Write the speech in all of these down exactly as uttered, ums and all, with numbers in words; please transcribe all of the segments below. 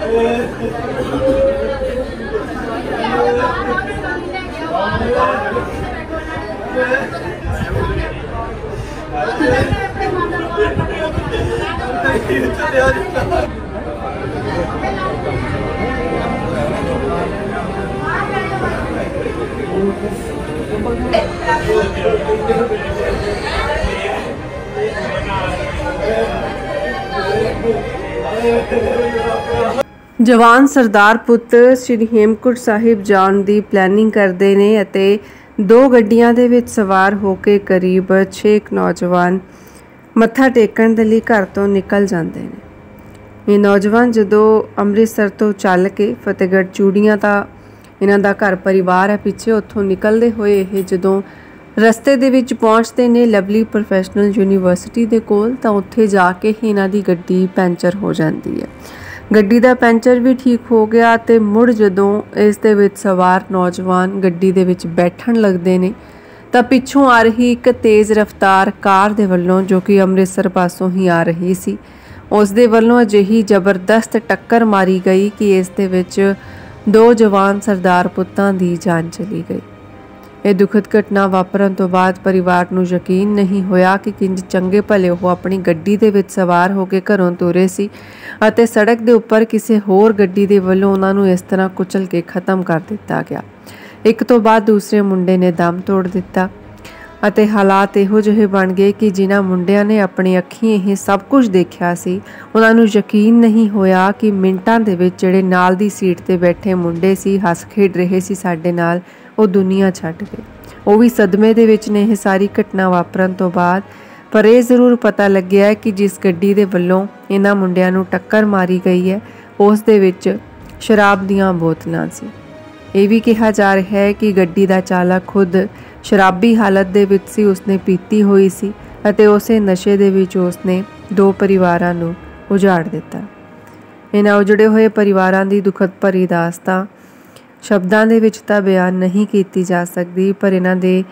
जवान सरदार पुत्र श्री हेमकुंट साहिब जाण की प्लैनिंग करते हैं ਅਤੇ दो ਗੱਡੀਆਂ ਦੇ ਵਿੱਚ ਸਵਾਰ ਹੋ ਕੇ करीब छे नौजवान मत्था टेकण ਦੇ ਲਈ घर ਤੋਂ निकल जाते हैं। ये नौजवान ਜਦੋਂ ਅੰਮ੍ਰਿਤਸਰ ਤੋਂ ਚੱਲ ਕੇ ਫਤਿਹਗੜ੍ਹ ਚੂੜੀਆਂ ਤਾਂ ਇਹਨਾਂ ਦਾ ਘਰ ਪਰਿਵਾਰ ਹੈ ਪਿੱਛੇ ਉੱਥੋਂ ਨਿਕਲਦੇ ਹੋਏ ਇਹ ਜਦੋਂ ਰਸਤੇ ਦੇ ਵਿੱਚ ਪਹੁੰਚਦੇ ਨੇ ਲਵਲੀ ਪ੍ਰੋਫੈਸ਼ਨਲ ਯੂਨੀਵਰਸਿਟੀ ਦੇ ਕੋਲ ਤਾਂ ਉੱਥੇ ਜਾ ਕੇ ਹੀ ਇਹਨਾਂ ਦੀ ਗੱਡੀ ਪੈਂਚਰ ਹੋ ਜਾਂਦੀ ਹੈ। ਗੱਡੀ ਦਾ ਪੈਂਚਰ ਵੀ ਠੀਕ ਹੋ ਗਿਆ ਤੇ ਮੁੜ ਜਦੋਂ ਇਸ ਦੇ ਵਿੱਚ ਸਵਾਰ ਨੌਜਵਾਨ ਗੱਡੀ ਦੇ ਵਿੱਚ ਬੈਠਣ ਲੱਗਦੇ ਨੇ ਤਾਂ ਪਿੱਛੋਂ ਆ ਰਹੀ ਇੱਕ ਤੇਜ਼ ਰਫ਼ਤਾਰ ਕਾਰ ਦੇ ਵੱਲੋਂ ਜੋ ਕਿ ਅੰਮ੍ਰਿਤਸਰ ਪਾਸੋਂ ਹੀ ਆ ਰਹੀ ਸੀ ਉਸ ਦੇ ਵੱਲੋਂ ਅਜਿਹੀ ਜ਼ਬਰਦਸਤ ਟੱਕਰ ਮਾਰੀ ਗਈ ਕਿ ਇਸ ਦੇ ਵਿੱਚ ਦੋ ਜਵਾਨ ਸਰਦਾਰ ਪੁੱਤਾਂ ਦੀ ਜਾਨ ਚਲੀ ਗਈ। ਇਹ ਦੁਖਦ ਘਟਨਾ ਵਾਪਰਨ ਤੋਂ ਬਾਅਦ ਪਰਿਵਾਰ ਨੂੰ ਯਕੀਨ ਨਹੀਂ ਹੋਇਆ ਕਿ ਕਿੰਜ ਚੰਗੇ ਭਲੇ ਉਹ ਆਪਣੀ ਗੱਡੀ ਦੇ ਵਿੱਚ ਸਵਾਰ ਹੋ ਕੇ ਘਰੋਂ ਤੁਰੇ ਸੀ ਅਤੇ ਸੜਕ ਦੇ ਉੱਪਰ ਕਿਸੇ ਹੋਰ ਗੱਡੀ ਦੇ ਵੱਲੋਂ ਉਹਨਾਂ ਨੂੰ ਇਸ ਤਰ੍ਹਾਂ ਕੁਚਲ ਕੇ ਖਤਮ ਕਰ ਦਿੱਤਾ ਗਿਆ। ਇੱਕ ਤੋਂ ਬਾਅਦ ਦੂਸਰੇ ਮੁੰਡੇ ਨੇ ਦਮ ਤੋੜ ਦਿੱਤਾ ਅਤੇ ਹਾਲਾਤ ਇਹੋ ਜਿਹੇ ਬਣ ਗਏ ਕਿ ਜਿਨ੍ਹਾਂ ਮੁੰਡਿਆਂ ਨੇ ਆਪਣੀ ਅੱਖੀਂ ਇਹ ਸਭ ਕੁਝ ਦੇਖਿਆ ਸੀ ਉਹਨਾਂ ਨੂੰ ਯਕੀਨ ਨਹੀਂ ਹੋਇਆ ਕਿ ਮਿੰਟਾਂ ਦੇ ਵਿੱਚ ਜਿਹੜੇ ਨਾਲ ਦੀ ਸੀਟ ਤੇ ਬੈਠੇ ਮੁੰਡੇ ਸੀ ਹੱਸ ਖੇਡ ਰਹੇ ਸੀ ਸਾਡੇ ਨਾਲ ਉਹ ਦੁਨੀਆ ਛੱਡ ਗਏ। ਉਹ ਵੀ ਸਦਮੇ ਦੇ ਵਿੱਚ ਨੇ ਇਹ ਸਾਰੀ ਘਟਨਾ ਵਾਪਰਨ ਤੋਂ ਬਾਅਦ। ਪਰ ਇਹ ਜ਼ਰੂਰ ਪਤਾ ਲੱਗਿਆ ਕਿ ਜਿਸ ਗੱਡੀ ਦੇ ਵੱਲੋਂ ਇਹਨਾਂ ਮੁੰਡਿਆਂ ਨੂੰ ਟੱਕਰ ਮਾਰੀ ਗਈ ਹੈ ਉਸ ਦੇ ਵਿੱਚ ਸ਼ਰਾਬ ਦੀਆਂ ਬੋਤਲਾਂ ਸੀ। ਇਹ ਵੀ ਕਿਹਾ ਜਾ ਰਿਹਾ ਹੈ ਕਿ ਗੱਡੀ ਦਾ ਚਾਲਕ ਖੁਦ ਸ਼ਰਾਬੀ ਹਾਲਤ ਦੇ ਵਿੱਚ ਸੀ, ਉਸਨੇ ਪੀਤੀ ਹੋਈ ਸੀ ਅਤੇ ਉਸੇ ਨਸ਼ੇ ਦੇ ਵਿੱਚ ਉਸਨੇ ਦੋ ਪਰਿਵਾਰਾਂ ਨੂੰ ਉਜਾੜ ਦਿੱਤਾ। ਇਹਨਾਂ ਉਜੜੇ ਹੋਏ ਪਰਿਵਾਰਾਂ ਦੀ ਦੁਖਦ ਭਰੀ ਦਾਸਤਾਨ ਸ਼ਬਦਾਂ ਦੇ ਵਿੱਚ ਤਾਂ ਬਿਆਨ ਨਹੀਂ ਕੀਤੀ ਜਾ ਸਕਦੀ, ਪਰ ਇਹਨਾਂ ਦੇ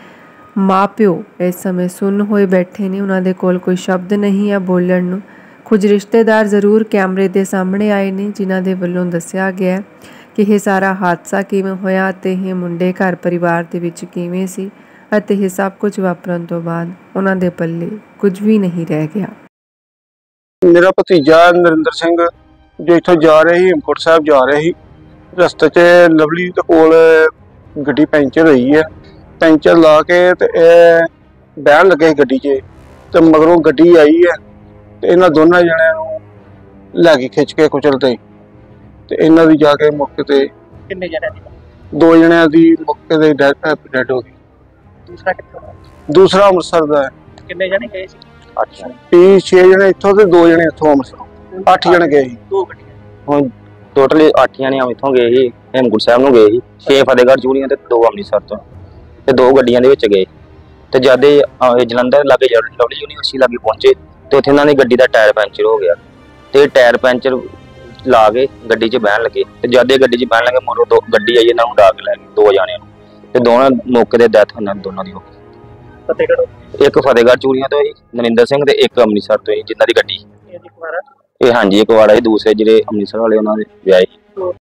ਮਾਪਿਓ ਇਸ ਸਮੇਂ ਸੁੰਨ ਹੋਏ ਬੈਠੇ ਨੇ। ਉਹਨਾਂ ਦੇ ਕੋਲ ਕੋਈ ਸ਼ਬਦ ਨਹੀਂ ਹੈ ਬੋਲਣ ਨੂੰ। ਕੁਝ ਰਿਸ਼ਤੇਦਾਰ ਜ਼ਰੂਰ ਕੈਮਰੇ ਦੇ ਸਾਹਮਣੇ ਆਏ ਨੇ ਜਿਨ੍ਹਾਂ ਦੇ ਵੱਲੋਂ ਦੱਸਿਆ ਗਿਆ ਕਿ ਇਹ ਸਾਰਾ ਹਾਦਸਾ ਕਿਵੇਂ ਹੋਇਆ ਅਤੇ ਇਹ ਮੁੰਡੇ ਘਰ ਪਰਿਵਾਰ ਦੇ ਵਿੱਚ ਕਿਵੇਂ ਸੀ ਅਤੇ ਇਹ ਸਭ ਕੁਝ ਵਾਪਰਨ ਤੋਂ ਬਾਅਦ ਉਹਨਾਂ ਦੇ ਪੱਲੇ ਕੁਝ ਵੀ ਨਹੀਂ ਰਹਿ ਗਿਆ। ਮੇਰਾ ਭਤੀਜਾ ਨਰਿੰਦਰ ਸਿੰਘ ਜੋ ਇੱਥੋਂ ਜਾ ਰਿਹਾ ਸੀ ਹੇਮਕੁੰਟ ਸਾਹਿਬ ਜਾ ਰਿਹਾ ਸੀ, ਰਸਤੇ 'ਚ ਲਵਲੀ ਦੇ ਕੋਲ ਗੱਡੀ ਪੈਂਚਰ ਹੋਈ ਹੈ। ਪੈਂਚਰ ਲਾ ਕੇ ਤੇ ਇਹ ਬਹਿਣ ਲੱਗੇ ਗੱਡੀ 'ਚ ਤੇ ਮਗਰੋਂ ਗੱਡੀ ਆਈ ਹੈ ਤੇ ਇਹਨਾਂ ਦੋਨਾਂ ਜਣਿਆਂ ਨੂੰ ਲੈ ਕੇ ਖਿੱਚ ਕੇ ਕੁਚਲਤੇ ਤੇ ਇਹਨਾਂ ਦੀ ਜਾ ਕੇ ਮੌਕੇ ਤੇ ਕਿੰਨੇ ਜਣਿਆਂ ਦੀ? ਦੋ ਜਣਿਆਂ ਦੀ ਮੌਕੇ ਤੇ ਡੈਡ ਹੋ ਗਈ। ਦੂਸਰਾ ਕਿੱਥੋਂ? ਦੂਸਰਾ ਅੰਮ੍ਰਿਤਸਰ ਦਾ ਹੈ। ਕਿੰਨੇ ਜਣੇ ਗਏ ਸੀ? ਅੱਛਾ ਤੀਹ ਛੇ ਜਣੇ ਇੱਥੋਂ ਤੇ ਦੋ ਜਣੇ ਇੱਥੋਂ ਅੰਮ੍ਰਿਤਸਰ ਅੱਠ ਜਣੇ ਗਏ ਸੀ। ਦੋ ਗੱਡੀਆਂ ਹੁਣ ਟੋਟਲੀ ਅੱਠ ਜਣੇ ਇੱਥੋਂ ਗਏ ਸੀ ਹੇਮਕੁੰਟ ਸਾਹਿਬ ਨੂੰ ਗਏ ਸੀ, ਛੇ ਫਤਿਹਗੜ੍ਹ ਚੂੜੀਆਂ ਤੇ ਦੋ ਅੰਮ੍ਰਿਤਸਰ ਤੋਂ ਤੇ ਦੋ ਗੱਡੀਆਂ ਦੇ ਵਿੱਚ ਗਏ ਤੇ ਜਦ ਇਹ ਜਲੰਧਰ ਲਾਗੇ ਲਵਲੀ ਯੂਨੀਵਰਸਿਟੀ ਲਾਗੇ ਪਹੁੰਚੇ ਤੇ ਉੱਥੇ ਇਹਨਾਂ ਦੀ ਗੱਡੀ ਦਾ ਟਾਇਰ ਪੈਂਚਰ ਹੋ ਗਿਆ ਤੇ ਟਾਇਰ ਪੈਂਚਰ ਲਾ ਕੇ ਗੱਡੀ 'ਚ ਬਹਿਣ ਲੱਗੇ ਤੇ ਜਦ ਇਹ ਗੱਡੀ 'ਚ ਬਹਿਣ ਲੱਗੇ ਮੋਰੋਂ ਦੋ ਗੱਡੀ ਆਈ ਇਹਨਾਂ ਨੂੰ ਉਡਾ ਕੇ ਲੈ ਗਈ ਦੋ ਜਾਣਿਆਂ ਨੂੰ ਤੇ ਦੋਨਾਂ ਮੌਕੇ ਤੇ ਡੈਥ ਉਹਨਾਂ ਦੋਨਾਂ ਦੀ ਹੋ ਗਈ। ਫਤਿਹਗੜ੍ਹ ਇੱਕ ਫਤਿਹਗੜ੍ਹ ਚੂੜੀਆਂ ਤੋਂ ਸੀ ਨਰਿੰਦਰ ਸਿੰਘ ਤੇ ਇੱਕ ਅੰਮ੍ਰਿਤਸਰ ਤੋਂ ਸੀ ਜਿਨ੍ਹਾਂ ਦੀ ਗੱਡੀ ਇਹ ਇਹ ਹਾਂਜੀ ਇੱਕ ਵਾੜਾ ਸੀ, ਦੂਸਰੇ ਜਿਹੜੇ ਅੰਮ੍ਰਿਤਸਰ ਵਾਲੇ ਉਹਨਾਂ ਦੇ ਵਿਆਹੇ